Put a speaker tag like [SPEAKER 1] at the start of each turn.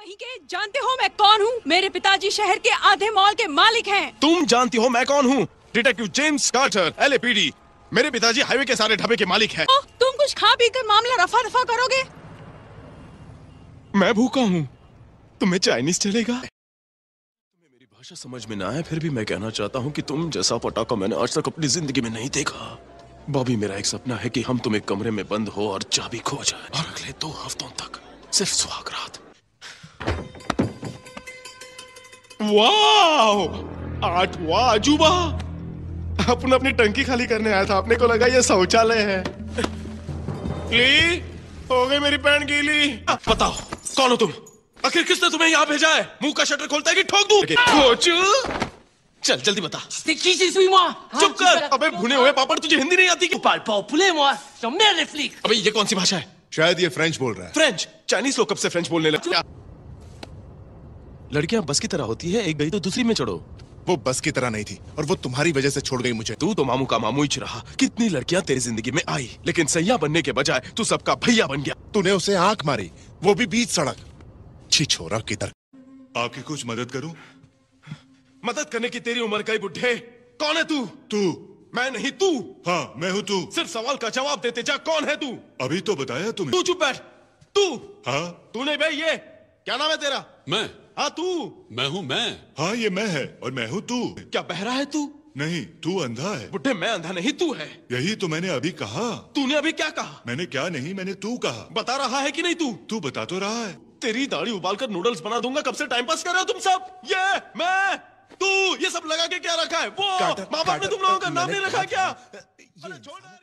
[SPEAKER 1] कहीं के जानते हो मैं कौन हूँ? मेरे पिताजी शहर के आधे मॉल के मालिक हैं।
[SPEAKER 2] तुम जानती हो मैं कौन हूँ? Detective James Carter, LAPD। मेरे पिताजी हाईवे के सारे ढाबे के मालिक हैं।
[SPEAKER 1] तुम कुछ खा पी कर मामला रफा दफा करोगे?
[SPEAKER 2] मैं भूखा हूँ, तुम्हें चाइनीज चलेगा? तुम्हें मेरी भाषा समझ में ना आए, फिर भी मैं कहना चाहता हूँ कि तुम जैसा पटाखा मैंने आज तक अपनी जिंदगी में नहीं देखा। बॉबी, मेरा एक सपना है कि हम तुम एक कमरे में बंद हो और चाबी खो जाए, और अगले 2 हफ्तों तक सिर्फ सुहाग रात। वाह, 8वां अजूबा। अपन अपनी टंकी खाली करने आया था, अपने को लगा ये शौचालय है। ली, हो गई मेरी पैंट गीली। बताओ कौन हो तुम? आखिर किसने तुम्हें यहाँ भेजा है? मुंह का शटर खोलता है कि ठोक दूं? कोच, चल जल्दी बता। चुप कर। अबे भुने हुए पापड़, तुझे हिंदी नहीं आती क्या? अबे ये कौन सी भाषा है?
[SPEAKER 3] शायद ये फ्रेंच बोल रहा है।
[SPEAKER 2] फ्रेंच? चाइनीज लोग कब से फ्रेंच बोलने लगे? लड़कियां बस की तरह होती है, एक गई तो दूसरी में चढ़ो।
[SPEAKER 3] वो बस की तरह नहीं थी, और वो तुम्हारी वजह से छोड़ गई मुझे।
[SPEAKER 2] तू तो मामू का मामू ही रहा। कितनी लड़कियां तेरी जिंदगी में आई, लेकिन सैया बनने के बजाय तू सबका भैया बन गया।
[SPEAKER 3] तूने उसे आंख मारी, वो भी बीच सड़क। छी छोरा, किधर?
[SPEAKER 4] आपकी कुछ मदद करूं?
[SPEAKER 2] मदद करने की तेरी उम्र का ही बुढ़े। कौन है तू?
[SPEAKER 4] तू।
[SPEAKER 2] मैं नहीं, तू।
[SPEAKER 4] हाँ मैं हूँ तू।
[SPEAKER 2] सिर्फ सवाल का जवाब देते जा, कौन है तू?
[SPEAKER 4] अभी तो बताया तुम्हें।
[SPEAKER 2] तू चुप बैठ। तू?
[SPEAKER 4] हाँ।
[SPEAKER 2] तू नहीं भाई, ये क्या नाम है तेरा?
[SPEAKER 5] मैं।
[SPEAKER 2] हाँ तू।
[SPEAKER 5] मैं हूँ मैं।
[SPEAKER 4] हाँ ये मैं है, और मैं हूँ तू।
[SPEAKER 2] क्या बहरा है तू?
[SPEAKER 4] नहीं, तू अंधा है।
[SPEAKER 2] बुढ़े मैं अंधा नहीं, तू है।
[SPEAKER 4] यही तो मैंने अभी कहा।
[SPEAKER 2] तूने अभी क्या कहा?
[SPEAKER 4] मैंने क्या नहीं, मैंने तू कहा।
[SPEAKER 2] बता रहा है कि नहीं तू?
[SPEAKER 4] तू बता तो रहा है।
[SPEAKER 2] तेरी दाढ़ी उबालकर नूडल्स बना दूंगा। कब से टाइम पास कर रहे हो तुम सब? ये मैं, तू, ये सब लगा के क्या रखा है? वो माँ बाप ने तुम लोगों का नाम नहीं रखा क्या? अरे छोड़।